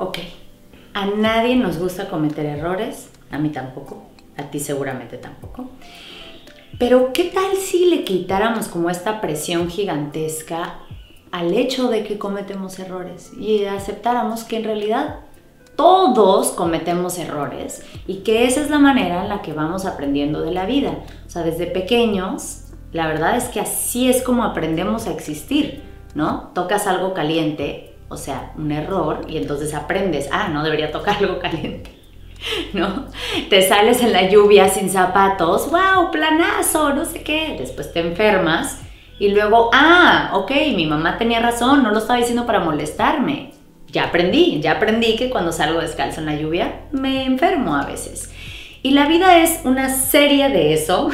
Ok, a nadie nos gusta cometer errores, a mí tampoco, a ti seguramente tampoco. Pero ¿qué tal si le quitáramos como esta presión gigantesca al hecho de que cometemos errores y aceptáramos que en realidad todos cometemos errores y que esa es la manera en la que vamos aprendiendo de la vida? O sea, desde pequeños, la verdad es que así es como aprendemos a existir, ¿no? Tocas algo caliente, o sea, un error, y entonces aprendes, no debería tocar algo caliente, ¿no? Te sales en la lluvia sin zapatos, ¡wow! Planazo, no sé qué. Después te enfermas y luego, ok, mi mamá tenía razón, no lo estaba diciendo para molestarme. Ya aprendí que cuando salgo descalzo en la lluvia me enfermo a veces. Y la vida es una serie de eso,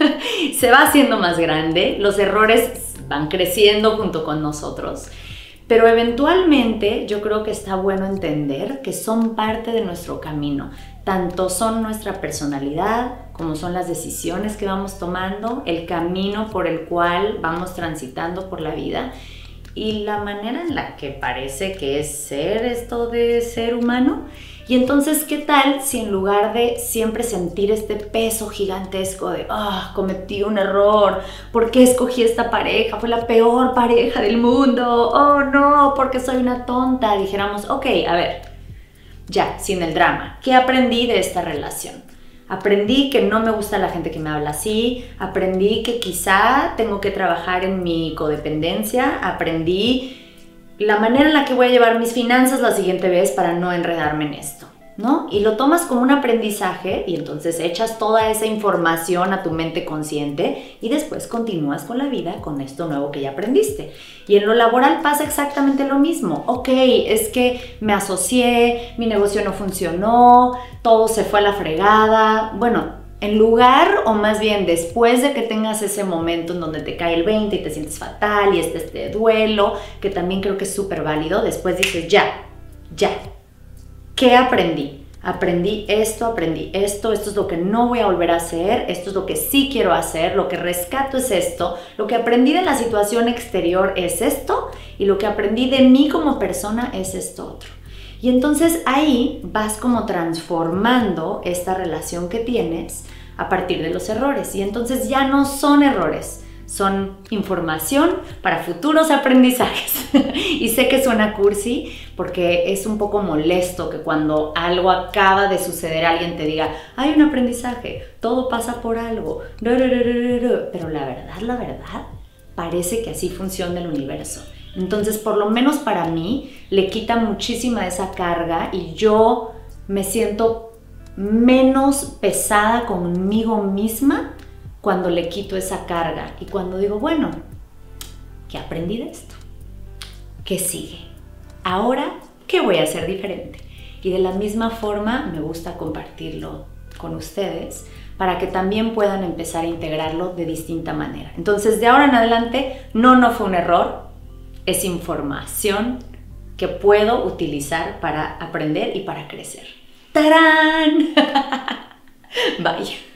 se va haciendo más grande, los errores van creciendo junto con nosotros. Pero eventualmente yo creo que está bueno entender que son parte de nuestro camino. Tanto son nuestra personalidad, como son las decisiones que vamos tomando, el camino por el cual vamos transitando por la vida y la manera en la que parece que es ser esto de ser humano. Y entonces, ¿qué tal si en lugar de siempre sentir este peso gigantesco de cometí un error, ¿por qué escogí esta pareja? Fue la peor pareja del mundo, oh no, porque soy una tonta, dijéramos, ok, a ver, ya, sin el drama, ¿qué aprendí de esta relación? Aprendí que no me gusta la gente que me habla así, aprendí que quizá tengo que trabajar en mi codependencia, aprendí la manera en la que voy a llevar mis finanzas la siguiente vez para no enredarme en esto, ¿no? Y lo tomas como un aprendizaje y entonces echas toda esa información a tu mente consciente y después continúas con la vida con esto nuevo que ya aprendiste. Y en lo laboral pasa exactamente lo mismo. Ok, es que me asocié, mi negocio no funcionó, todo se fue a la fregada. Bueno, en lugar, o más bien después de que tengas ese momento en donde te cae el 20 y te sientes fatal y este duelo, que también creo que es súper válido, después dices, ya, ¿qué aprendí? Aprendí esto es lo que no voy a volver a hacer, esto es lo que sí quiero hacer, lo que rescato es esto, lo que aprendí de la situación exterior es esto, y lo que aprendí de mí como persona es esto otro. Y entonces ahí vas como transformando esta relación que tienes a partir de los errores. Y entonces ya no son errores, son información para futuros aprendizajes. Y sé que suena cursi porque es un poco molesto que cuando algo acaba de suceder alguien te diga, hay un aprendizaje, todo pasa por algo. Pero la verdad, parece que así funciona el universo. Entonces, por lo menos para mí, le quita muchísima esa carga y yo me siento menos pesada conmigo misma cuando le quito esa carga y cuando digo, bueno, ¿qué aprendí de esto? ¿Qué sigue? Ahora, ¿qué voy a hacer diferente? Y de la misma forma me gusta compartirlo con ustedes para que también puedan empezar a integrarlo de distinta manera. Entonces, de ahora en adelante, no fue un error, es información que puedo utilizar para aprender y para crecer. ¡Tarán! Bye.